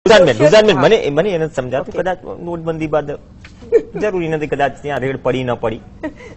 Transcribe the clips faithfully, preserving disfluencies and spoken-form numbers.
રુઝાનબેન મને મને એને સમજાતું કદાચ નોટબંધી બાદ જરૂરી નથી કદાચ ત્યાં રેડ પડી ન પડી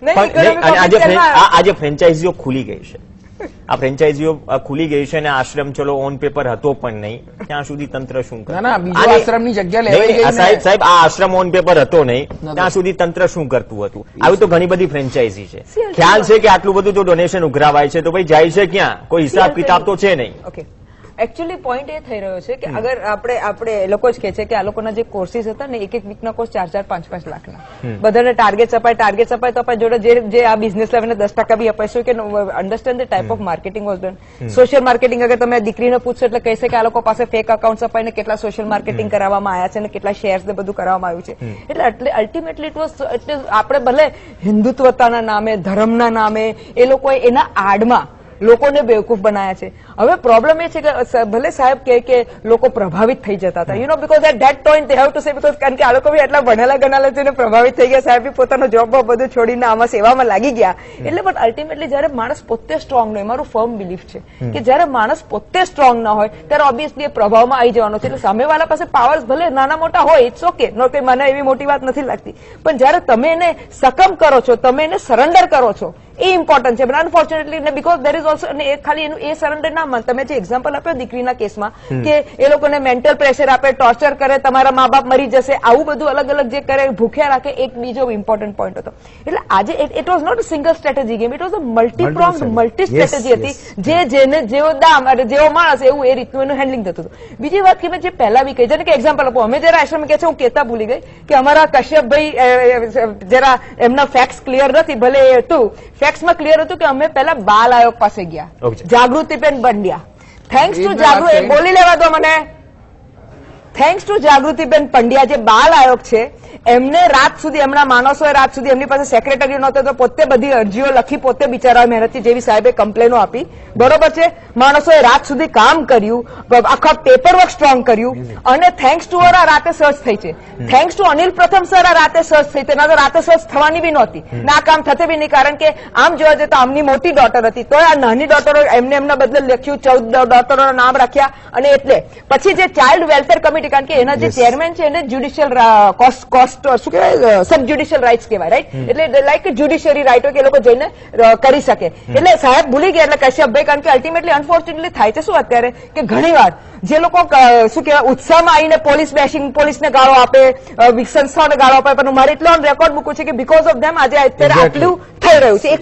પણ આજે ફ્રેન્ચાઇઝીઓ ખુલી ગઈ છે આ ફ્રેન્ચાઇઝીઓ ખુલી ગઈ છે અને આશ્રમ ચલો ઓન પેપર હતો પણ નહીં ત્યાં સુધી તંત્ર શું કરે આશ્રમની જગ્યા લેવાઈ ગઈ સાહેબ સાહેબ આ આશ્રમ ઓન પેપર હતો નહીં ત્યાં સુધી તંત્ર શું કરતું હતું આવી તો ઘણી બધી ફ્રેન્ચાઇઝી છે ખ્યાલ છે કે આટલું બધું જો ડોનેશન ઉઘરાવાય છે તો ભાઈ જાય છે ક્યાં કોઈ હિસાબ કિતાબ તો છે નહીં એકચ્યુઅલી પોઈન્ટ એ થઈ રહ્યો છે કે અગર આપણે આપણે એ લોકો જ કહે છે કે આ લોકોના જે કોર્સીસ હતા ને એક એક વીકના કોર્સ ચાર ચાર પાંચ પાંચ લાખના બધાને ટાર્ગેટ અપાય ટાર્ગેટ અપાય તો આપણે જોડે જે જે આ બિઝનેસ લેવલને દસ ટકા બી અપાઈશું કે understand the type of marketing was done social marketing અગર તમે દીકરીને પૂછશો એટલે કહેશે કે આ લોકો પાસે ફેક અકાઉન્ટ અપાઈને કેટલા સોશિયલ માર્કેટિંગ કરાવવામાં આવ્યા છે અને કેટલા શેર્સ ને બધું કરવામાં આવ્યું છે એટલે અલ્ટિમેટલી ઇટ વોઝ એટલે આપણે ભલે હિન્દુત્વતાના નામે ધર્મના નામે એ લોકોએ એના આડમાં લોકોને બેવકૂફ બનાયા છે હવે પ્રોબ્લેમ એ છે કે ભલે સાહેબ કહે કે લોકો પ્રભાવિત થઈ જતા હતા you know because at that point they have to say because કારણ કે આ લોકો બી એટલા ભણેલા ગણાલા છે ને પ્રભાવિત થઈ ગયા સાહેબ બી પોતાનો જોબ બધું છોડીને આમાં સેવામાં લાગી ગયા એટલે બટ અલ્ટિમેટલી જયારે માણસ પોતે સ્ટ્રોંગ ન હોય મારું ફર્મ બિલીફ છે કે જયારે માણસ પોતે સ્ટ્રોંગ ના હોય ત્યારે ઓબ્વિયસલી એ પ્રભાવમાં આવી જવાનો છે એટલે સામેવાળા પાસે પાવર્સ ભલે નાના મોટા હોય ઇટ્સ ઓકે નો કે મને એવી મોટી વાત નથી લાગતી પણ જયારે તમે એને સકમ કરો છો તમે એને સરેન્ડર કરો છો એ ઇમ્પોર્ટન્ટ છે પણ unfortunately because there is also અને ખાલી એનું એ સરેન્ડર ના માન તમે જે એક્ઝામ્પલ આપ્યો દીકરીના કેસમાં કે એ લોકોને મેન્ટલ પ્રેશર આપે ટોર્ચર કરે તમારા મા બાપ મરી જશે આવું બધું અલગ અલગ જે કરે ભૂખ્યા રાખે એક બીજો ઇમ્પોર્ટન્ટ પોઈન્ટ હતો એટલે આજે it was not a single strategy game it was a multi prong multi strategy હતી જે જેને જેવો દામ અને જેવો માણસ એવું એ રીતનું એનું હેન્ડલિંગ થતું હતું બીજી વાત કે મેં જે પહેલા બી કહી જેને કે એક્ઝામ્પલ આપો અમે જરા આશ્રમ કે છે હું કેતા ભૂલી ગઈ કે અમારા કશ્યપભાઈ જરા એમના ફેક્ટ્સ ક્લિયર નથી ભલે એ હતું ફેક્ટ્સમાં ક્લિયર હતું કે અમે પહેલા બાલ આયોગ પાસે ગયા જાગૃતિબેન પંડ્યા થેન્ક્સ ટુ જાગૃતિ બોલી લેવા દો મને થેન્ક્સ ટુ જાગૃતિબેન પંડ્યા જે બાલ આયોગ છે એમને રાત સુધી એમના માણસોએ રાત સુધી એમની પાસે સેક્રેટરી નહોતો તો પોતે બધી અરજીઓ લખી પોતે બિચારા મહેનતથી જેવી સાહેબે કમ્પ્લેનો આપી બરોબર છે માણસોએ રાત સુધી કામ કર્યું આખા પેપર વર્ક સ્ટ્રોંગ કર્યું અને થેન્ક્સ ટુ આ રાતે સર્ચ થઈ છે થેન્ક્સ ટુ અનિલ પ્રથમ સર આ રાતે સર્ચ થઈ તેના તો રાતે સર્ચ થવાની બી નહોતી ના કામ થતે બી નહીં કારણ કે આમ જોવા જઈએ તો આમની મોટી ડોટર હતી તો આ નાની ડોટરો એમને એમના બદલે લખ્યું ચૌદ ડોટરોના નામ રાખ્યા અને એટલે પછી જે ચાઇલ્ડ વેલફેર કમિટી કારણ કે એના જે ચેરમેન છે એને જ્યુડિશિયલ કોસ્ટ શું કહેવાય સબ જ્યુડિશિયલ રાઇટ્સ કહેવાય રાઈટ એટલે લાઈક જ્યુડિશિયરી રાઇટ હોય કે એ લોકો જઈને કરી શકે એટલે સાહેબ ભૂલી ગયા એટલે કશ્યપભાઈ કારણ કે અલ્ટિમેટલી અનફોર્ચ્યુનેટલી થાય છે શું અત્યારે કે ઘણી વાર જે લોકો શું કહેવાય ઉત્સાહમાં આવીને પોલીસ બેશિંગ પોલીસને ગાળો આપે સંસ્થાઓને ગાળો આપે પણ મારે એટલો રેકોર્ડ મૂકવું છે કે બીકોઝ ઓફ ધેમ આજે અત્યારે આટલું થઈ રહ્યું છે એક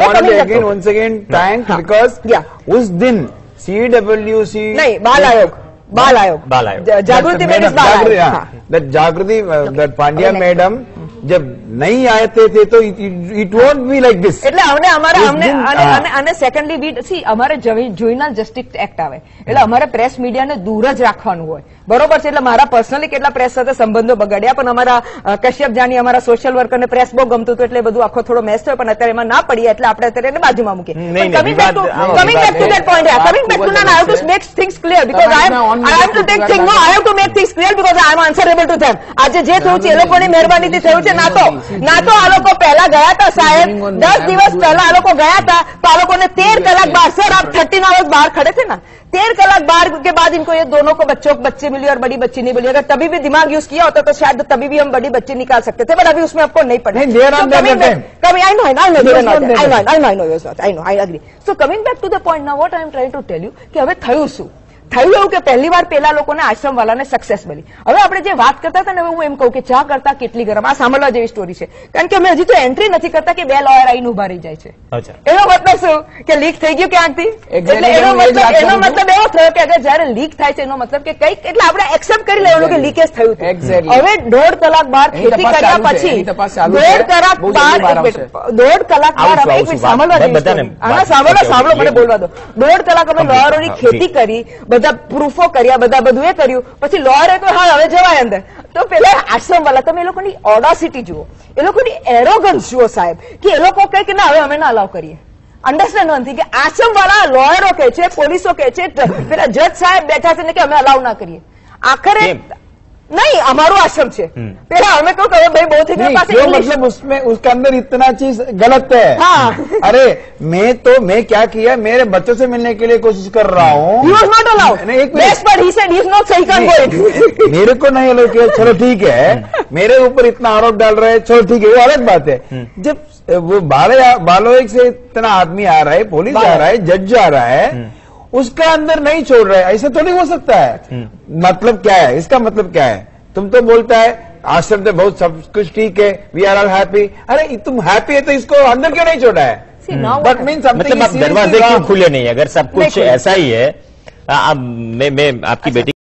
પોઈન્ટ ઉસ દિન સીડબ્લ્યુસી નહીં બાલ આયોગ बाल आयोग बाल आयोग जागृति मैडम जागृति पांड्या मैडम जब नहीं आए थे, थे तो it won't be like this એટલે અમને અમારે અમને અને સેકન્ડલી વી સી અમારે જોઈનલ જસ્ટિસ એક્ટ આવે એટલે અમારે પ્રેસ મીડિયાને દૂર જ રાખવાનું હોય બરોબર છે એટલે મારા પર્સનલી કેટલા પ્રેસ સાથે સંબંધો બગાડ્યા પણ અમારા કશ્યપ જાની અમારા સોશિયલ વર્કરને પ્રેસ બહુ ગમતું હતું એટલે બધું આખો થોડો મેસ થયો પણ અત્યારે એમાં ના પડી એટલે આપણે અત્યારે એને બાજુમાં મૂકીએ coming back to coming back to that point coming back to ના I have to make things clear because I am I have to take thing no I have to make things clear because I am answerable to them આજે જે થયું છે એ લોકોની મહેરબાનીથી થયું છે ના તો ના તો આ લોકો પહેલા ગયા હતા સાહેબ દસ દિવસ પહેલા આ લોકો ગયા હતા તો આ લોકોને તેર કલાક બાર સર આપ थर्टीन आवर्स बाहर खड़े थे ना तेरह कलाक बाहर के बाद इनको ये दोनों को बच्चों बच्चे मिली और बड़ी बच्ची नहीं मिली अगर तभी भी दिमाग यूज किया होता तो शायद तभी भी हम बड़ी बच्ची निकाल सकते थे बट अभी उसमें आपको नहीं पड़े coming I know I know I know I know I know I know I agree so coming back to the point now what I am trying to tell you कि હવે થયું શું થયું એવું કે પહેલી વાર પેલા લોકોને આશ્રમ વાળાને સક્સેસ મળી હવે આપણે જે વાત કરતા હતા ને હવે હું એમ કહું કે ચા કરતા કેટલી ગરમ આ સાંભળવા જેવી સ્ટોરી છે કારણ કે અમે હજી તો એન્ટ્રી નથી કરતા કે બે લોયર આવીને ઉભા રહી જાય છે એનો મતલબ શું કે લીક થઈ ગયું ક્યાંકથી એટલે એનો મતલબ એનો મતલબ એવો થયો કે અગર જયારે લીક થાય છે એનો મતલબ કે કઈક એટલે આપણે એક્સેપ્ટ કરી લેવાનું કે લીકેજ થયું હતું હવે દોઢ કલાક બાર ખેતી કર્યા પછી દોઢ કલાક બાર દોઢ કલાક બાર અમે એક સાંભળવા જેવી આના સાંભળો સાંભળો મને બોલવા દો દોઢ કલાક અમે લોયરોની ખેતી કરી બધા પ્રૂફો કર્યા બધા બધું એ કર્યું પછી લોયરે તો હા હવે જવાય અંદર તો પેલા આશ્રમ વાળા તમે એ લોકોની ઓડાસિટી જુઓ એ લોકોની એરોગન્સ જુઓ સાહેબ કે એ લોકો કહે કે ના હવે અમે ના અલાવ કરીએ અંડરસ્ટેન્ડ નથી કે આશ્રમ વાળા લોયરો કહે છે પોલીસો કહે છે પેલા જજ સાહેબ બેઠા છે ને કે અમે અલાવ ના કરીએ આખરે नहीं हमारो आश्रम છે પેલા અમે કહું કે ભાઈ બહુ થઈ ગયું પાસે क्यों मतलब उसमें उसके अंदर इतना चीज गलत है। हाँ। अरे मैं तो मैं क्या किया, मेरे बच्चों से मिलने के लिए कोशिश कर रहा हूँ। He was not allowed. नहीं, एक Yes, but he said he is not so he can't go in. मेरे को नहीं अलाउ किया, चलो ठीक है। मेरे ऊपर इतना आरोप डाल रहे हैं, चलो ठीक है, वो अलग बात है। जब वो बाले बालो एक से इतना आदमी आ रहा है, पुलिस आ रहा है, जज आ रहा है, उसका अंदर नहीं छोड़ रहा है, ऐसा तो नहीं हो सकता है। मतलब क्या है इसका, मतलब क्या है? तुम तो बोलता है आश्रम से बहुत सब कुछ ठीक है, वी आर ऑल हैप्पी। अरे तुम हैप्पी है तो इसको अंदर क्यों नहीं छोड़ा है? बट मीन मतलब आप दरवाजे क्यों खुले नहीं? अगर सब कुछ ऐसा ही है, मैं मैं आपकी बेटी